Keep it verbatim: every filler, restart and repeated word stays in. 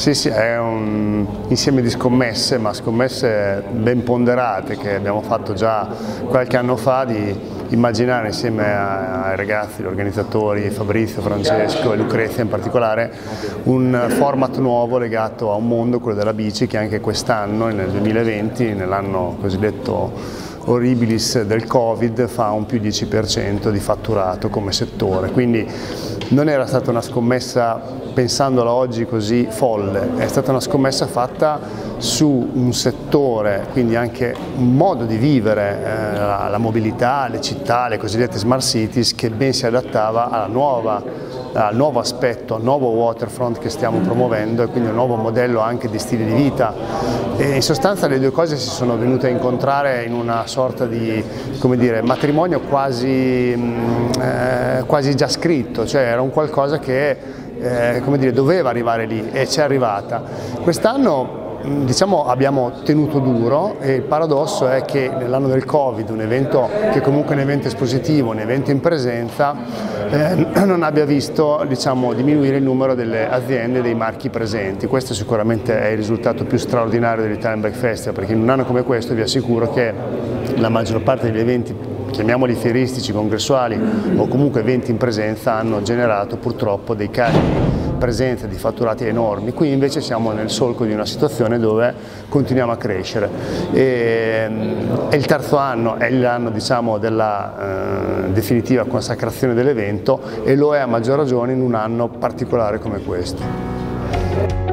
Sì, sì, è un insieme di scommesse, ma scommesse ben ponderate che abbiamo fatto già qualche anno fa, di immaginare insieme ai ragazzi, gli organizzatori, Fabrizio, Francesco e Lucrezia in particolare, un format nuovo legato a un mondo, quello della bici, che anche quest'anno, nel duemilaventi, nell'anno cosiddetto horribilis del Covid, fa un più dieci per cento di fatturato come settore, quindi non era stata una scommessa, pensandola oggi, così folle, è stata una scommessa fatta su un settore, quindi anche un modo di vivere, eh, la, la mobilità, le città, le cosiddette smart cities, che ben si adattava alla nuova al nuovo aspetto, al nuovo waterfront che stiamo promuovendo, e quindi un nuovo modello anche di stile di vita. E in sostanza le due cose si sono venute a incontrare in una sorta di, come dire, matrimonio quasi, eh, quasi già scritto, cioè era un qualcosa che eh, come dire, doveva arrivare lì e ci è arrivata. Quest'anno, diciamo, abbiamo tenuto duro, e il paradosso è che nell'anno del Covid, un evento che comunque è un evento espositivo, un evento in presenza, eh, non abbia visto, diciamo, diminuire il numero delle aziende e dei marchi presenti. Questo sicuramente è il risultato più straordinario dell'Italian Bike Festival, perché in un anno come questo vi assicuro che la maggior parte degli eventi, chiamiamoli fieristici, congressuali o comunque eventi in presenza, hanno generato purtroppo dei casi di presenza, di fatturati enormi. Qui invece siamo nel solco di una situazione dove continuiamo a crescere. E, e il terzo anno è l'anno, diciamo, della eh, definitiva consacrazione dell'evento, e lo è a maggior ragione in un anno particolare come questo.